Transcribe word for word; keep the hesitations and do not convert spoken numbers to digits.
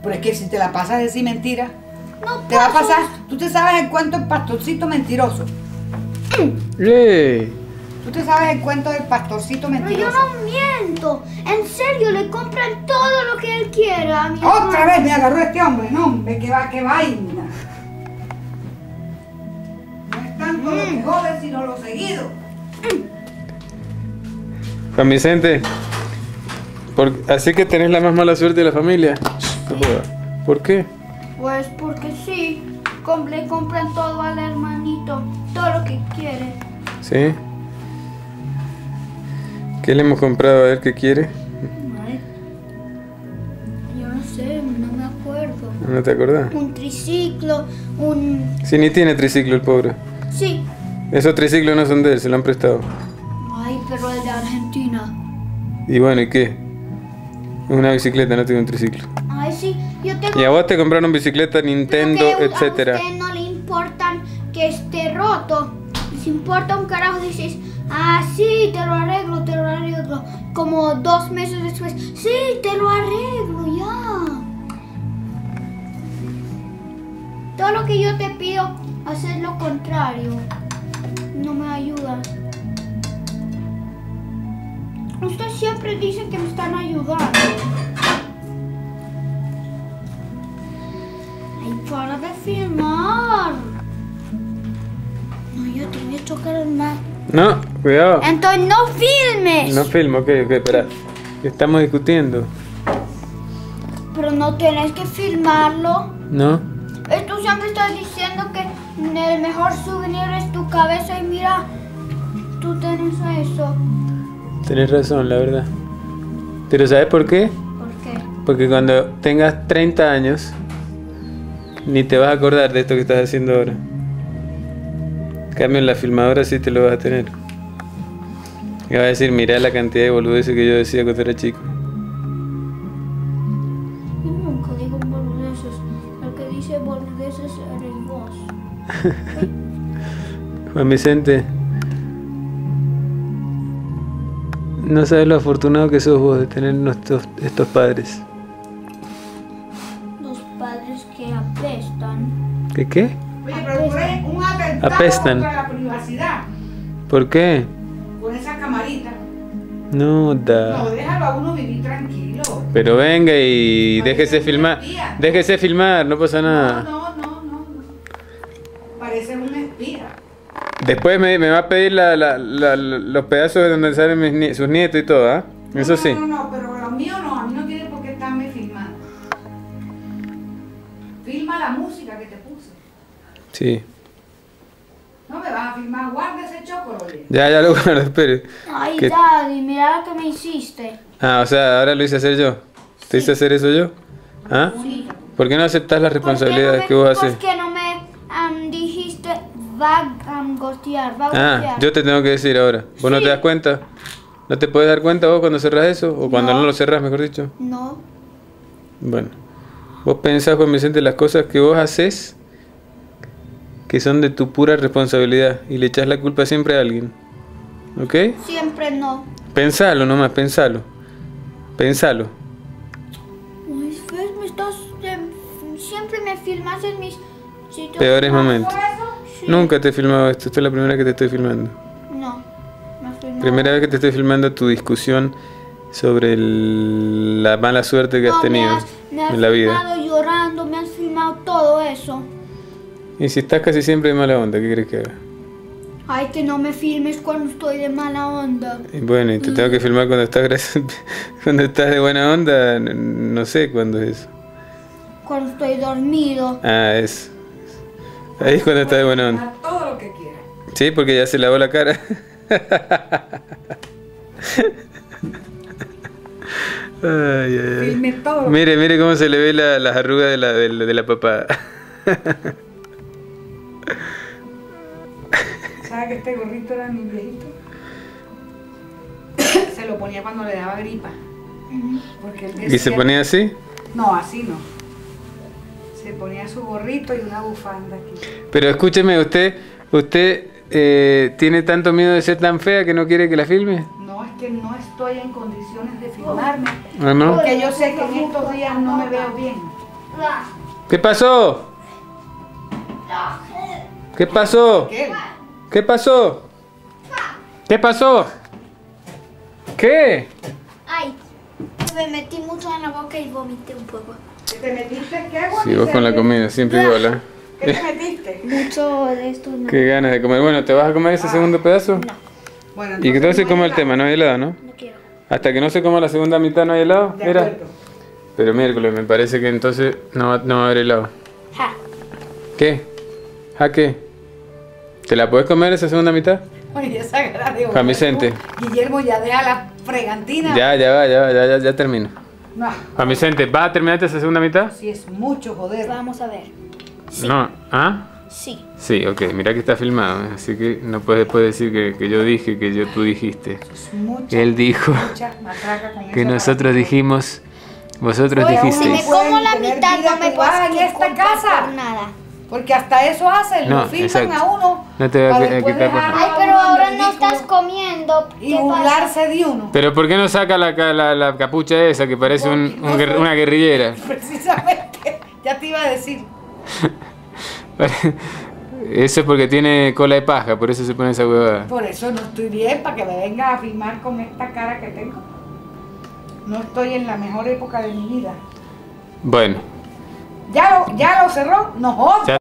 Pero es que si te la pasas de decir mentira, No te va a paso. pasar. Tú te sabes el cuento del pastorcito mentiroso. ¡Eh! Tú te sabes el cuento del pastorcito Pero yo mentiroso. no miento. En serio, le compran todo lo que él quiera a mi Otra hermano. vez me agarró este hombre, no hombre, que va, que vaina. No es tanto lo que jode, sino lo seguido. Juan Vicente, por- así que tenés la más mala suerte de la familia. No jodas. ¿Por qué? Pues porque sí. Com- le compran todo al hermanito. Todo lo que quiere. ¿Sí? ¿Qué le hemos comprado? A ver qué quiere. Ay, yo no sé, no me acuerdo. ¿No te acordás? Un triciclo, un... Si ni tiene triciclo el pobre. Sí. Esos triciclos no son de él, se lo han prestado. Ay, pero el de Argentina. Y bueno, ¿y qué? Es una bicicleta, no tiene un triciclo. Ay, sí, yo tengo... Y a vos te compraron bicicleta, Pero Nintendo, que a etcétera. usted no le importan que esté roto. Les importa un carajo, dices, ah, sí, te lo arreglo, te lo arreglo. Como dos meses después, sí, te lo arreglo, ya. Todo lo que yo te pido, haces lo contrario. No me ayuda. Usted siempre dice que me están ayudando. Ay, para de filmar. No, yo te voy a chocar el mar. No, cuidado. Entonces no filmes. No filmo, ok, ok, espera. Estamos discutiendo. Pero no tienes que filmarlo. ¿No? Eh, Tú siempre estás diciendo que el mejor souvenir es tu cabeza y mira, tú tienes eso. Tenés razón, la verdad. Pero ¿sabes por qué? ¿Por qué? Porque cuando tengas treinta años, ni te vas a acordar de esto que estás haciendo ahora. En cambio, en la filmadora sí te lo vas a tener. Y vas a decir, mirá la cantidad de boludeces que yo decía cuando era chico. Yo nunca digo boludeces. El que dice boludeces eres vos. Juan Vicente, no sabes lo afortunado que sos vos de tener nuestros, estos padres. Los padres que apestan. ¿Qué qué? Oye, pero tú eres un atentado Apestan. contra la privacidad. ¿Por qué? Con esa camarita. No No, da. déjalo a uno vivir tranquilo. Pero venga y Parece déjese un filmar. espía. Déjese filmar, no pasa No, nada. no, no, no, no. Parece un espía. Después me, me va a pedir la, la- la- los pedazos de donde salen mis nie- sus nietos y todo, ¿ah? Eso No, sí. No, no, no, pero lo mío no. A mí no tiene por qué estarme filmando. Filma la música que te puse. Sí. No me vas a filmar. Guarda ese chocolate. Ya, ya lo guardo, espere. Ay, ¿Qué? Daddy, mira lo que me hiciste. Ah, o sea, ahora lo hice hacer yo. ¿Te hice hacer eso yo? ¿Ah? Sí. ¿Por qué no aceptas las ¿Por qué no responsabilidades me- que vos haces? ¿Por qué no me am, dijiste va a um, gotear, va a Ah, gotear? yo te tengo que decir ahora. ¿Vos no Sí. te das cuenta? ¿No te puedes dar cuenta vos cuando cerrás eso? ¿O cuando no, No. lo cerrás, mejor dicho? No. Bueno. Vos pensás, Juan Vicente, las cosas que vos haces que son de tu pura responsabilidad y le echás la culpa siempre a alguien. ¿Ok? Siempre no. Pensalo nomás, pensalo. Pensalo. Uy, Fer, me estás... em, siempre me filmas en mis sitios. Peores ¿No? momentos. ¿Por eso? Sí. Nunca te he filmado esto. Esta es la primera vez que te estoy filmando. No. Me has filmado. Primera vez que te estoy filmando tu discusión sobre el- la mala suerte que No, has tenido me has, me has en la vida. filmado llorando, me has filmado todo eso. Y si estás casi siempre de mala onda, ¿qué crees que haga? Ay, que no me filmes cuando estoy de mala onda. Y bueno, y te tengo que filmar cuando estás gra- cuando estás de buena onda, n- no sé cuándo es eso. Cuando estoy dormido. Ah, es. Ahí es cuando estás de buena onda. A todo lo que quieras. Sí, porque ya se lavó la cara. Ay, ay, ay. Filme todo. Mire, mire cómo se le ve la- las arrugas de la, de la, de la papada. ¿Sabes que este gorrito era mi viejito? Se lo ponía cuando le daba gripa. Porque él ¿Y se decía- ponía así? No, así no. Se ponía su gorrito y una bufanda aquí. Pero escúcheme, usted, usted eh, tiene tanto miedo de ser tan fea que no quiere que la filme. No, es que no estoy en condiciones de filmarme. ¿O no? Porque yo sé que en estos días no me veo bien. ¿Qué pasó? ¿Qué pasó? ¿Qué? ¿Qué pasó? ¿Qué pasó? ¿Qué? Ay, me metí mucho en la boca y vomité un poco. ¿Qué te metiste? ¿Qué agua? Sí, vos con la comida, siempre igual, ¿eh? ¿Qué te metiste? Mucho de esto no. Qué ganas de comer. Bueno, ¿te vas a comer ese segundo pedazo? Bueno, Y que todo se no coma hay el tema, no hay helado, ¿no? No quiero. Hasta que no se coma la segunda mitad no hay helado, De mira. acuerdo. Pero miércoles, me parece que entonces no va, no va a haber helado. Ja. ¿Qué? ¿A qué? ¿Te la puedes comer esa segunda mitad? Oye, esa cara de Juan Vicente. Guillermo, ya deja la fregantina. Ya, ya va, ya va, ya, ya, ya termino. No, Juan Vicente, ¿vas a terminarte esa segunda mitad? si es mucho, joder. Vamos a ver. No, ¿ah? Sí. Sí, ok, mira que está filmado, ¿eh? Así que no puedes después decir que, que yo dije, que yo, tú dijiste. Es mucha, Él dijo mucha matraca con que eso nosotros para- dijimos, vosotros Oye, si me dijisteis. como la Pueden mitad tener no me vida vas privada en a esta culpar casa. por nada. Porque hasta eso hacen, No, lo filman exacto. a uno. No te voy a para qui- a después quitar por dejarlo Ay, a pero uno ahora en no ridículo estás comiendo. Y ¿Qué pasa? burlarse de uno. Pero ¿por qué no saca la, ca- la, la capucha esa que parece un- Porque un no guer- soy- una guerrillera? Precisamente, ya te iba a decir. Eso es porque tiene cola de paja, por eso se pone esa huevada. Por eso no estoy bien, para que me vengas a filmar con esta cara que tengo. No estoy en la mejor época de mi vida. Bueno, ¿Ya lo, ya lo cerró? No jodas. ya